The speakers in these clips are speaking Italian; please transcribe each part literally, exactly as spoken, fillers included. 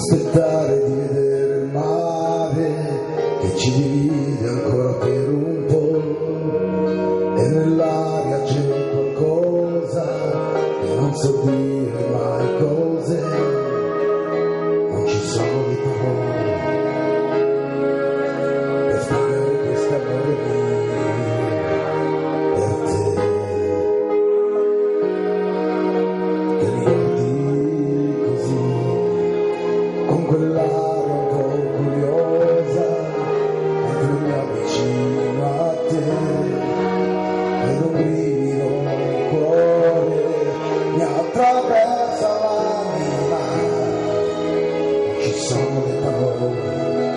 aspettare di vedere il mare che ci divide ancora per un po', e nell'aria c'è qualcosa che non so dire mai cose, non ci sono le parole per spiegare questo amore mio per te, che mi guardi così con quell'aria un po' curiosa, mentre mi avvicino a te, ed un brivido nel cuore mi attraversa l'anima, non ci sono le parole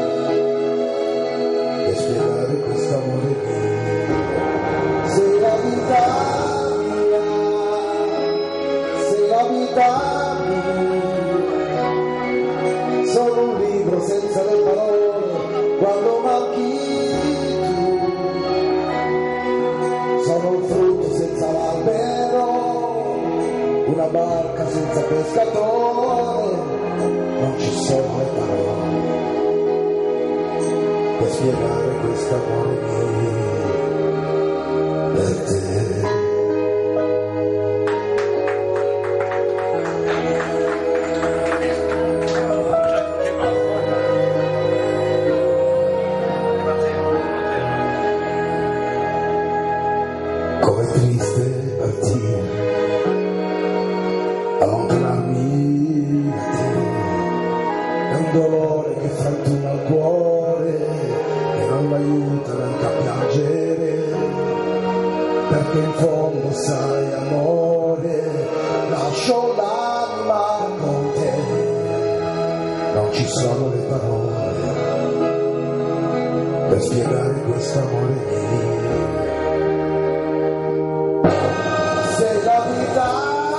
per spiegare questo amore mio. Sei la vita mia, sei la vita mia, sono un libro senza le parole quando manchi tu, sono un frutto senza l'albero, una barca senza pescatore, non ci sono le parole per spiegare questo amore mio per te. Com'è triste partire, allontanarmi da te, è un dolore che frantuma il cuore e non mi aiuta neanche a piangere, perché in fondo sai amore, lascio l'anima con te, non ci sono le parole per spiegare questo amore mio. Sei la vita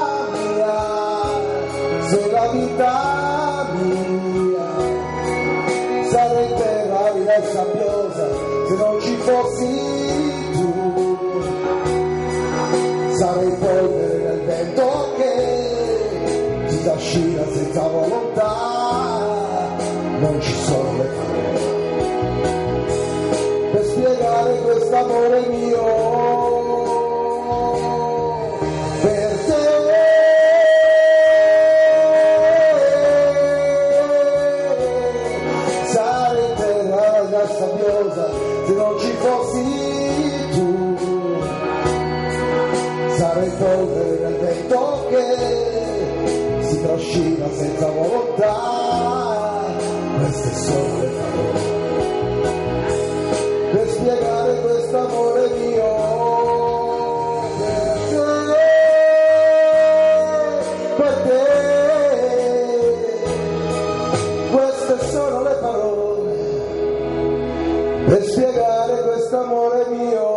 mia, sei la vita mia, sarei terra arida e sabbiosa se non ci fossi tu, sarei polvere nel vento che ti trascina senza volontà, non ci sono le parole per spiegare questo amore mio. Sabbiosa se non ci fossi tu, sarei polvere nel vento che si trascina senza volontà, queste sono le parole per spiegare questo amore mio per te, queste sono le parole per spiegare questo amore mio.